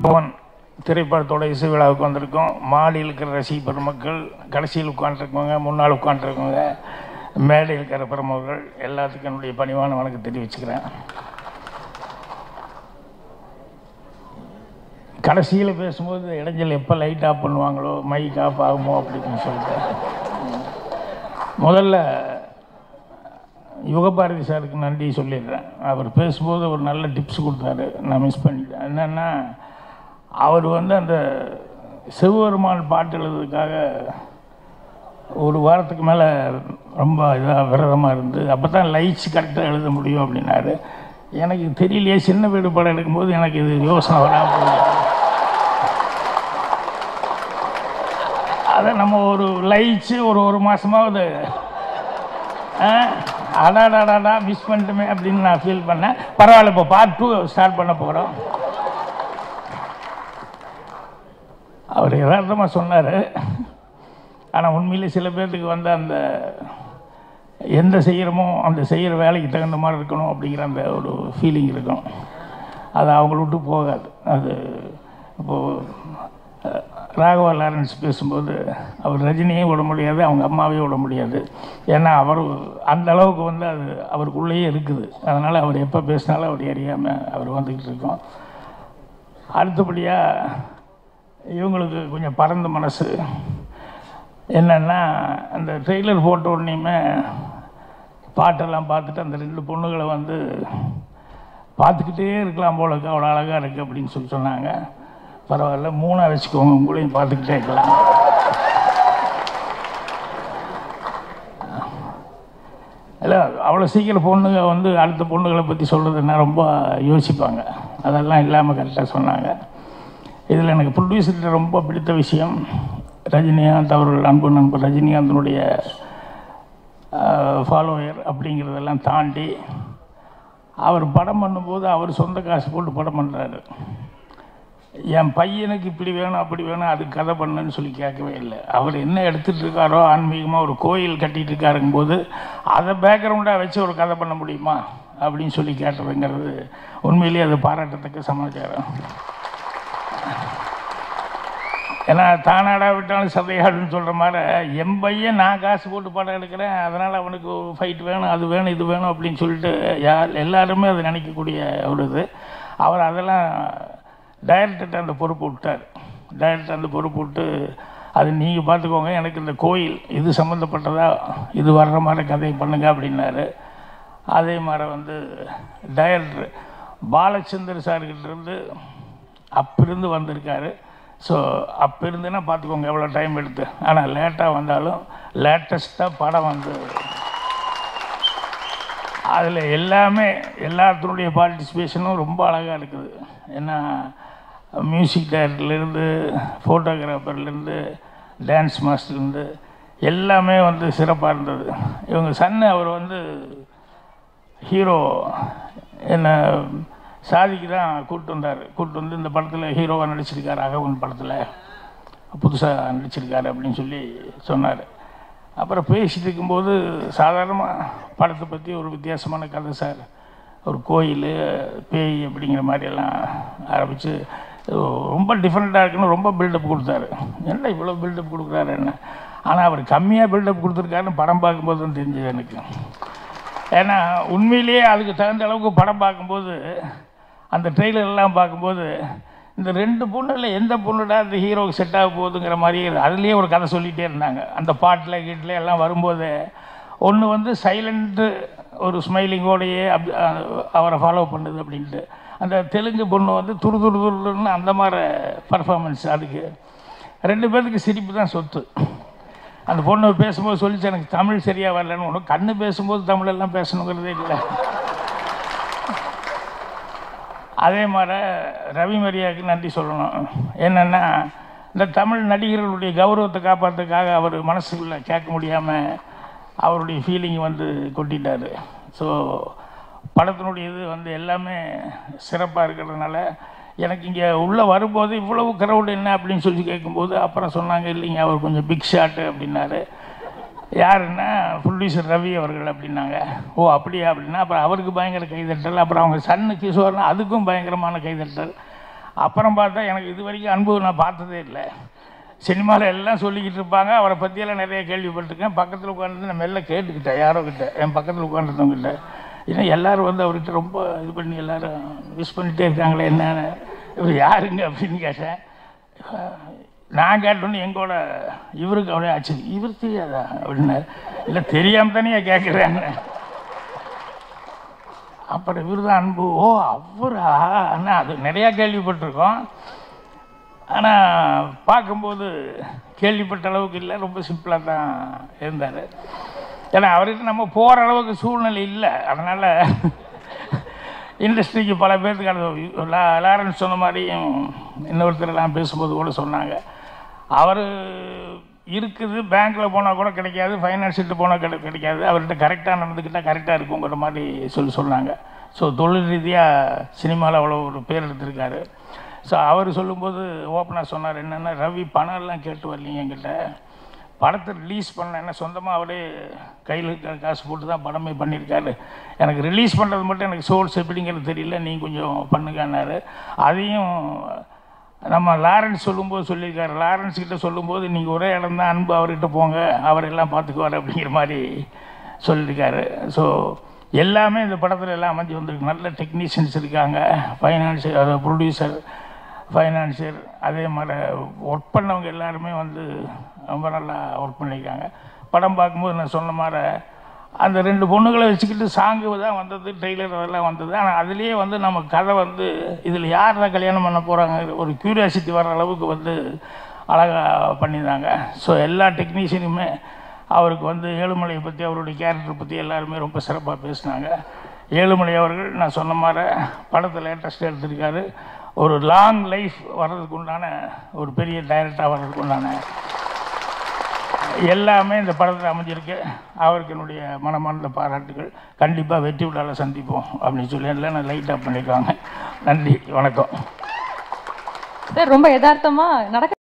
பவன் திரைப்படத்தோட இசை விழாவுக்கு வந்திருக்கோம். மாடியில் இருக்கிற ரசிக பெருமக்கள், கடைசியில் உட்காந்துருக்கவங்க, முன்னால் உட்காந்துருக்கவங்க, மேடையில் இருக்கிற பெருமக்கள் எல்லாத்துக்கும் என்னுடைய பணிவான வணக்கம் தெரிவிச்சுக்கிறேன். கடைசியில் பேசும்போது இடைஞ்சல் எப்போ லைட் ஆஃப் பண்ணுவாங்களோ, மைக் ஆஃப் ஆகுமோ அப்படின்னு சொல்லிட்டு முதல்ல யுகபாரதி சாருக்கு நன்றி சொல்லிடுறேன். அவர் பேசும்போது ஒரு நல்ல டிப்ஸ் கொடுத்தாரு, நான் மிஸ் பண்ணிட்டேன். என்னென்னா, அவர் அந்த சிவபெருமான் பாட்டு எழுதுறதுக்காக ஒரு வாரத்துக்கு மேலே ரொம்ப இதாக விரதமாக இருந்து அப்போ தான் லைட்ஸ் கரெக்டாக எழுத முடியும் அப்படின்னாரு. எனக்கு தெரியலையே, சின்ன வீடு படம் எடுக்கும்போது எனக்கு இது யோசனை வராமல் போகுது. அதை நம்ம ஒரு லைட்ஸு ஒரு மாதமாவது அடாடாடா மிஸ் பண்ணிட்டுமே அப்படின்னு நான் ஃபீல் பண்ணேன். பரவாயில்ல, இப்போ பார்ட் 2 ஸ்டார்ட் பண்ண போகிறோம். அவர் யதார்த்தமாக சொன்னார். ஆனால் உண்மையிலே சில பேர்த்துக்கு அந்த எந்த செய்கிறோமோ அந்த செய்கிற வேலைக்கு தகுந்த மாதிரி இருக்கணும் அப்படிங்கிற அந்த ஒரு ஃபீலிங் இருக்கும். அது அவங்கள விட்டு போகாது. அது இப்போது ராகவா லாரன்ஸ் பேசும்போது அவர் ரஜினியே விட முடியாது, அவங்க அம்மாவையும் விட முடியாது. ஏன்னா அவர் அந்த அளவுக்கு அது அவருக்குள்ளேயே இருக்குது. அதனால் அவர் எப்போ பேசினாலும் அவர் அறியாமல் அவர் வந்துக்கிட்டு இருக்கோம். அடுத்தபடியாக இவங்களுக்கு கொஞ்சம் பரந்த மனசு. என்னென்னா, அந்த ட்ரெய்லர் போட்ட உடனேயுமே பாட்டெல்லாம் பார்த்துட்டு அந்த 2 பொண்ணுகளை பார்த்துக்கிட்டே இருக்கலாம் போல இருக்கு, அவ்வளோ அழகாக இருக்குது அப்படின்னு சொன்னாங்க. பரவாயில்ல, 3 வச்சுக்கோங்க, உங்களையும் பார்த்துக்கிட்டே இருக்கலாம். இல்லை, அவ்வளோ சீக்கிரம் பொண்ணுங்க அடுத்த பொண்ணுகளை பற்றி சொல்கிறதுன்னா ரொம்ப யோசிப்பாங்க. அதெல்லாம் இல்லாமல் கரெக்டாக சொன்னாங்க. இதில் எனக்கு ப்ரொடியூசர்கிட்ட ரொம்ப பிடித்த விஷயம், ரஜினிகாந்த் அவர்கள், அன்பு நண்பர் ரஜினிகாந்தனுடைய ஃபாலோயர் அப்படிங்கிறதெல்லாம் தாண்டி அவர் படம் பண்ணும்போது அவர் சொந்த காசு போட்டு படம் பண்ணுறாரு. என் பையனுக்கு இப்படி வேணும் அப்படி வேணும் அது கதை பண்ணுன்னு சொல்லி கேட்கவே இல்லை. அவர் என்ன எடுத்துகிட்டு இருக்காரோ, ஆன்மீகமாக ஒரு கோயில் கட்டிகிட்டு இருக்காருங்கும்போது அதை பேக்ரவுண்டாக வச்சு ஒரு கதை பண்ண முடியுமா அப்படின்னு சொல்லி கேட்டதுங்கிறது உண்மையிலேயே அது பாராட்டத்தக்க சமாச்சாரம். ஏன்னா தானாடா விட்டாலும் சதையாடுன்னு சொல்கிற மாதிரி என் பையன் நான் காசு போட்டு படம் எடுக்கிறேன், அதனால் அவனுக்கு ஃபைட் வேணும், அது வேணும், இது வேணும் அப்படின்னு சொல்லிட்டு எல்லாருமே அதை நினைக்கக்கூடிய ஒரு இது. அவர் அதெல்லாம் டைரக்டர்கிட்ட அந்த பொறுப்பு விட்டார். டைரக்டர் அந்த பொறுப்பு விட்டு அது நீங்கள் பார்த்துக்கோங்க, எனக்கு இந்த கோயில் இது சம்மந்தப்பட்டதா, இது வர்ற மாதிரி கதையை பண்ணுங்க அப்படின்னாரு. அதே மாதிரி டைரக்டர் பாலச்சந்தர் சார்கிட்டேருந்து அப்பிருந்து வந்திருக்காரு. ஸோ அப்போ இருந்துன்னா பார்த்துக்கோங்க எவ்வளோ டைம் எடுத்து. ஆனால் லேட்டாக வந்தாலும் லேட்டஸ்ட்டாக படம் அதில் எல்லாமே எல்லாத்தினுடைய பார்ட்டிசிபேஷனும் ரொம்ப அழகாக இருக்குது. ஏன்னா மியூசிக் டைரக்டர்லேருந்து, ஃபோட்டோகிராஃபர்லேருந்து, டான்ஸ் மாஸ்டர்லேருந்து எல்லாமே சிறப்பாக இருந்தது. இவங்க சன்னு அவர் ஹீரோ என்ன சாதிக்கு தான் கூப்பிட்டு வந்தார். இந்த படத்தில் ஹீரோவாக நடிச்சிருக்காரு, அகவன் படத்தில் புதுசாக நடிச்சிருக்காரு அப்படின்னு சொல்லி சொன்னார். அப்புறம் பேசிட்டு இருக்கும்போது சாதாரணமாக படத்தை பற்றி ஒரு வித்தியாசமான கதை சார், ஒரு கோயில் பேய் அப்படிங்கிற மாதிரியெல்லாம் ஆரம்பித்து ரொம்ப டிஃப்ரெண்ட்டாக இருக்குன்னு ரொம்ப பில்டப் கொடுத்தாரு. என்ன இவ்வளோ பில்டப் கொடுக்குறாரு என்ன, ஆனால் அவர் கம்மியாக பில்டப் கொடுத்துருக்காருன்னு படம் பார்க்கும்போது தான் தெரிஞ்சது எனக்கு. ஏன்னா உண்மையிலேயே அதுக்கு தகுந்த அளவுக்கு படம் பார்க்கும்போது, அந்த ட்ரெய்லர்லாம் பார்க்கும்போது இந்த 2 பொண்ணுல எந்த பொண்ணுடா இந்த ஹீரோவுக்கு செட் ஆக போகுதுங்கிற மாதிரி அதுலேயே ஒரு கதை சொல்லிகிட்டே இருந்தாங்க. அந்த பாட்டில் கீட்டில் எல்லாம் வரும்போது ஒன்று சைலண்ட்டு ஒரு ஸ்மைலிங்கோடையே அவரை ஃபாலோ பண்ணுது அப்படின்ட்டு. அந்த தெலுங்கு பொண்ணு துருன்னு அந்த மாதிரி பர்ஃபார்மன்ஸ். அதுக்கு 2 பேருக்கு சிரிப்பு தான் சொத்து. அந்த பொண்ணு பேசும்போது சொல்லிச்சு, எனக்கு தமிழ் சரியாக வரலன்னு. ஒன்று கண்ணு பேசும்போது தமிழெல்லாம் பேசணுங்கிறதே இல்லை. அதே மாதிரி ரவி மரியாவுக்கு நன்றி சொல்லணும். என்னென்னா, இந்த தமிழ் நடிகர்களுடைய கௌரவத்தை காப்பாற்றுறதுக்காக அவர் மனசுக்குள்ளே கேட்க முடியாமல் அவருடைய ஃபீலிங் கொட்டிட்டார். ஸோ படத்தினுடைய இது எல்லாமே சிறப்பாக இருக்கிறதுனால எனக்கு இங்கே உள்ளே வரும்போது இவ்வளவு க்ரௌடு என்ன அப்படின்னு சொல்லி கேட்கும்போது அப்புறம் சொன்னாங்க, இல்லைங்க அவர் கொஞ்சம் பிக் ஷாட்டு அப்படின்னாரு. யாருன்னா ப்ரொடியூசர் ரவி அவர்கள் அப்படின்னாங்க. ஓ அப்படியா அப்படின்னா அப்புறம் அவருக்கு பயங்கர கைதட்டல். அப்புறம் அவங்க சன்னு கிஷோர்னா அதுக்கும் பயங்கரமான கைதட்டல். அப்புறம் பார்த்தா எனக்கு இது வரைக்கும் அனுபவம் நான் பார்த்ததே இல்லை. சினிமாவில் எல்லாம் சொல்லிக்கிட்டு இருப்பாங்க, அவரை பற்றியெல்லாம் நிறைய கேள்விப்பட்டிருக்கேன். பக்கத்தில் உட்காந்து நான் மெல்ல கேட்டுக்கிட்டேன், யாரோ கிட்ட, என் பக்கத்தில் உட்காந்துருந்தவங்கிட்ட. ஏன்னா எல்லோரும் வந்து அவர்கிட்ட ரொம்ப இது பண்ணி எல்லோரும் விஷ் பண்ணிகிட்டே இருக்காங்களே, என்னென்னு இவர் யாருங்க அப்படின்னு கேட்டேன். நான் கேட்டோன்னு எங்கூட இவருக்கு அவரே ஆச்சு, இவர் தெரியாதா அப்படின்னு. இல்லை தெரியாமல் தானே கேட்குறேன்னு. அப்புறம் இவர் தான் அன்பு. ஓ அவரா அண்ணா, அது நிறையா கேள்விப்பட்டிருக்கோம். ஆனால் பார்க்கும்போது கேள்விப்பட்ட அளவுக்கு இல்லை, ரொம்ப சிம்பிளாக தான் இருந்தார். ஏன்னா அவர்கிட்ட நம்ம போகிற அளவுக்கு சூழ்நிலை இல்லை. அதனால் இண்டஸ்ட்ரிக்கு பல பேர்த்துக்கு அது லாரன்ஸ் சொன்ன மாதிரியும் இன்னொருத்தரெல்லாம் பேசும்போது கூட சொன்னாங்க, அவர் இருக்குது பேங்க்கில் போனால் கூட கிடைக்காது, ஃபைனான்ஸிட்டு போனால் கிடைக்காது, அவர்கிட்ட கரெக்டாக நடந்துக்கிட்டால் கரெக்டாக இருக்குங்கிற மாதிரி சொன்னாங்க. ஸோ தொழில் ரீதியாக சினிமாவில் அவ்வளோ ஒரு பேர் எடுத்திருக்காரு. ஸோ அவர் சொல்லும்போது ஓப்பனாக சொன்னார், என்னென்னா ரவி பணம்லாம் கேட்டு வரலீங்க என்கிட்ட, படத்தை ரிலீஸ் பண்ண என்ன சொந்தமாக அவரே கையில் காசு போட்டு தான் படமே பண்ணியிருக்காரு, எனக்கு ரிலீஸ் பண்ணுறது மட்டும் எனக்கு சோர்ஸ் எப்படிங்கிறது தெரியல, நீங்கள் கொஞ்சம் பண்ணுங்கன்னாரு. அதையும் நம்ம லாரன்ஸ் சொல்லும்போது சொல்லியிருக்காரு. லாரன்ஸ்கிட்ட சொல்லும்போது நீங்கள் ஒரே இடம் தான் அன்பு, அவர்கிட்ட போங்க, அவரெல்லாம் பார்த்துக்குவார் அப்படிங்கிற மாதிரி சொல்லியிருக்காரு. ஸோ எல்லாமே இந்த படத்தில் எல்லாம் அமைஞ்சு வந்திருக்கு. நல்ல டெக்னீஷியன்ஸ் இருக்காங்க, ஃபைனான்சியர், அதாவது ப்ரொடியூசர், ஃபைனான்சியர், அதே மாதிரி ஒர்க் பண்ணவங்க எல்லாருமே வந்து ரொம்ப நல்லா ஒர்க் பண்ணியிருக்காங்க. படம் பார்க்கும்போது நான் சொன்ன மாதிரி அந்த 2 பொண்ணுகளை வச்சுக்கிட்டு சாங்கு தான் வந்தது, ட்ரெய்லர் அதெல்லாம் வந்தது. ஆனால் அதுலேயே வந்து நம்ம கதை வந்து இதில் யார் தான் கல்யாணம் பண்ண போகிறாங்க ஒரு க்யூரியாசிட்டி வர அளவுக்கு வந்து அழகாக பண்ணியிருந்தாங்க. ஸோ எல்லா டெக்னீஷியனுமே அவருக்கு வந்து ஏழுமலையை பற்றி, அவருடைய கேரக்டர் பற்றி எல்லாருமே ரொம்ப சிறப்பாக பேசினாங்க. ஏழுமலை அவர்கள் நான் சொன்ன மாதிரி படத்தை லேட்டஸ்ட்டாக எடுத்திருக்காரு. ஒரு லாங் லைஃப் வர்றதுக்கு உண்டான ஒரு பெரிய டைரக்டாக வர்றதுக்கு உண்டான எல்லாமே இந்த படத்தில் அமைஞ்சிருக்கு. அவருக்கு என்னுடைய மனமார்ந்த பாராட்டுகள். கண்டிப்பாக வெற்றி விழாவில் சந்திப்போம் அப்படின்னு சொல்லி எல்லாம் நான் லைட்டாக பண்ணியிருக்காங்க. நன்றி, வணக்கம். சார் ரொம்ப யதார்த்தமாக நடக்க